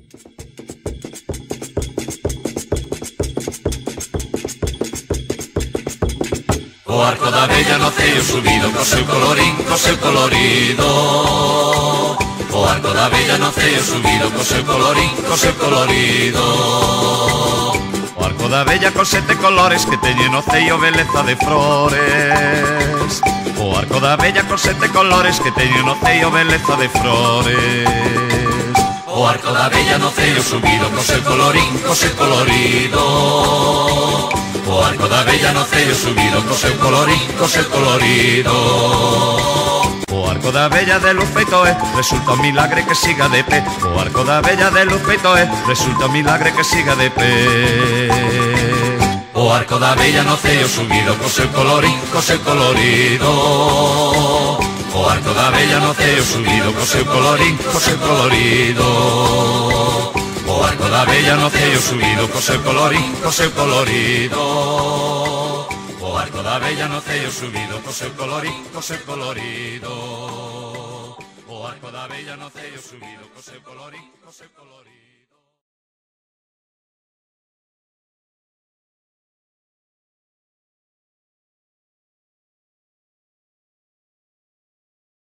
O arco da vella no cello subido, co seu colorín, co seu colorido. O arco da vella no cello subido, co seu colorín, co seu colorido. O arco da vella con 7 colores que teñen no cello beleza de flores. O arco da vella con 7 colores que teñen no cello beleza de flores. O arco da vella no cello subido, co seu colorín, co seu colorido. O arco da vella no cello subido, co seu colorín, co seu colorido. O arco da vella de luz feito é, resulta un milagre que siga de pé. O arco da vella de luz feito é, resulta un milagre que siga de pé. O arco da vella no cello subido, co seu colorín, co seu colorido. O arco da vella no cello subido, co seu colorín, co seu colorido. O arco da vella no cello subido, co seu colorín, co seu colorido. O arco da vella no cello subido, co seu colorín, co seu colorido. O arco da vella no cello subido, co seu colorín, co seu colorido.